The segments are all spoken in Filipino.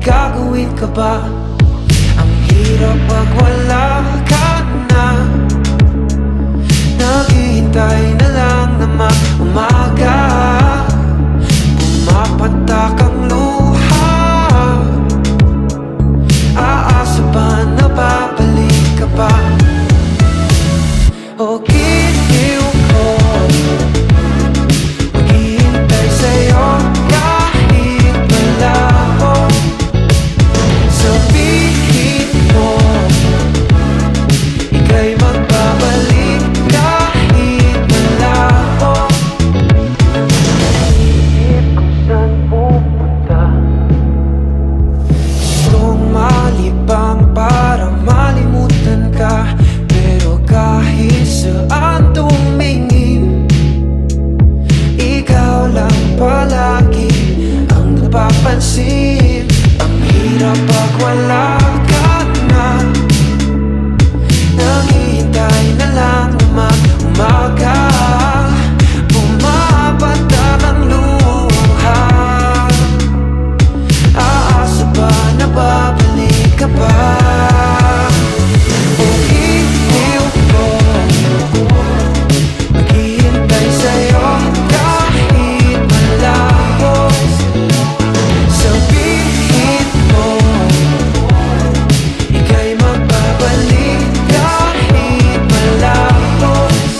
gagawin ka ba? Ang hirap pag wala ka na. Naghihintay na lang na mag-umaga. Pumapatak ang luha. Aasa ba na babalik ka pa? O giliw ko, maghihintay sa'yo kahit malaho. Sabihin mo, ika'y magbabalik kahit malaho. Isip kung saan pupunta, gustong malibang para malimutan ka. Pero kahit saan tumingin, ikaw lang palagi ang napapansin. Ang hirap pag wala ka na. Naghihintay na lang na mag-umaga. Pumapatak ang luha. Aasa ba na babalik ka pa? O giliw ko, maghihintay sa'yo kahit malaho. Sabihin mo, ika'y magbabalik kahit malaho.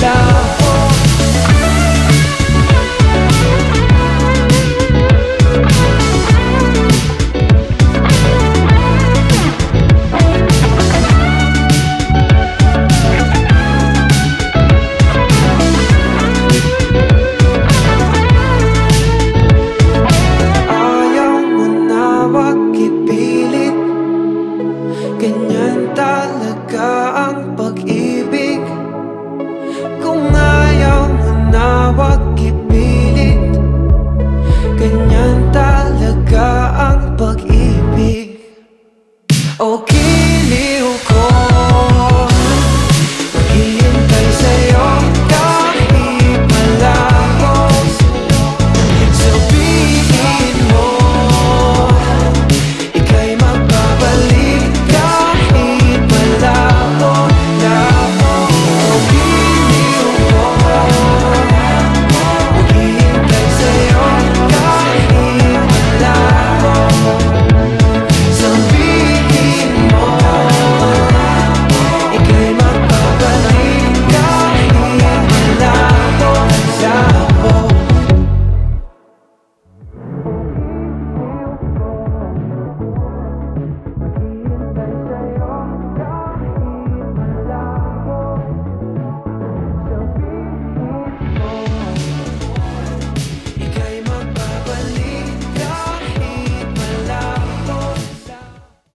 Ayaw mo na, wag ipilit. Ganyan talaga ang